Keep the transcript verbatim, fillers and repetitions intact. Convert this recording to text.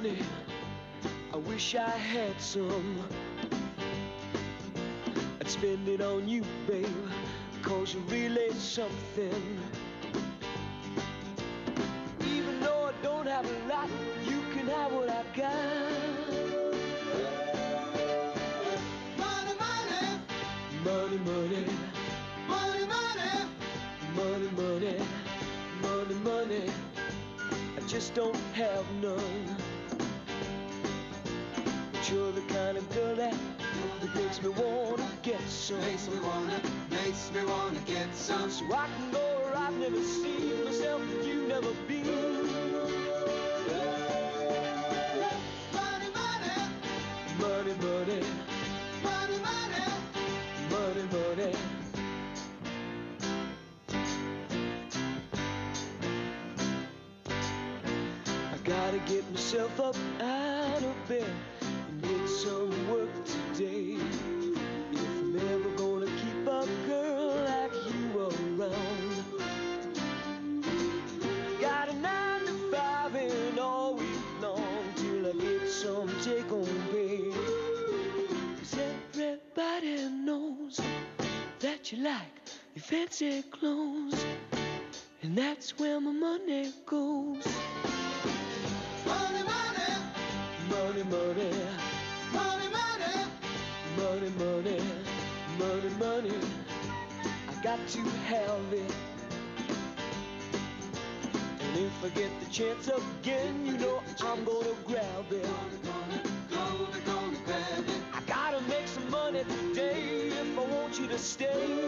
money, I wish I had some. I'd spend it on you, babe, 'cause you're really something. Even though I don't have a lot, you can have what I got. Money, money, Money, money, money, money. money, money, money, money. I just don't have none. But you're the kind of girl that, that makes me wanna get some. Makes me wanna, makes me wanna get some. So I can go where I've never seen myself and you've never been. Money, money, Money, money, money, money. money, money. I gotta get myself up out of bed and get some work today. If I'm ever gonna keep a girl like you around. Got a nine to five and all week long till I get some take home pay. 'Cause everybody knows that you like your fancy clothes, and that's where my money goes. Money, money, Money, money, money, money. money, money, money, money. I got to have it. And if I get the chance again, you know I'm gonna grab it. Gonna, gonna, gonna, gonna grab it. I gotta make some money today if I want you to stay.